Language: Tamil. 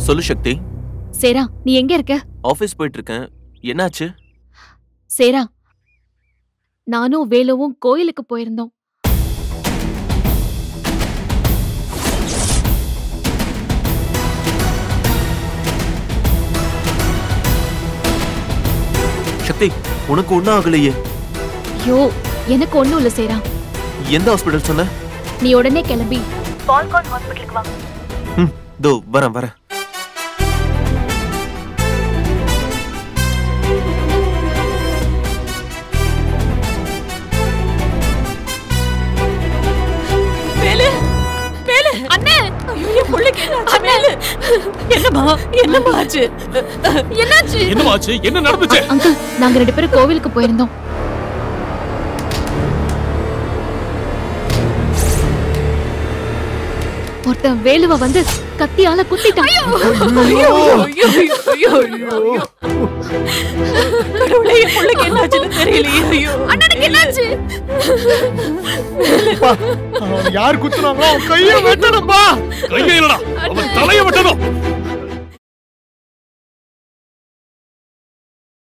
சொல்லு சக்தி. சேரா, நீ எங்க இருக்க? ஆபீஸ் போயிட்டு இருக்கேன். என்னாச்சு? சேரா, நானும் வேலுவும் கோயிலுக்கு போயிருந்தோம். சக்தி, உனக்கு ஒண்ணும் ஆகலையே? ஐயோ, எனக்கு ஒண்ணும் இல்ல சேரா. எந்த ஹாஸ்பிடல் சொன்ன? நீ உடனே கிளம்பி பால்கான் ஹாஸ்பிடலுக்கு வா. தோ வரேன். அண்ணே, ஐயோ புள்ளைக்கு என்னமா ஆச்சு? என்னாச்சு? என்ன நடந்துச்சு? அங்கிள், நாங்க 2 பேரும் கோவிலுக்கு போயிருந்தோம். ஒருத்தன் வேலுவ வந்து கத்தியால குத்திட்டான். கடவுளே, என் புள்ளைக்கு என்னாச்சுன்னு தெரியலையே. ஐயோ அண்ணனுக்கு என்னாச்சு? யார் குத்துனாங்களோ கையை வெட்டணும்பா. கையை இல்லடா, அவன் தலையை வெட்டணும்.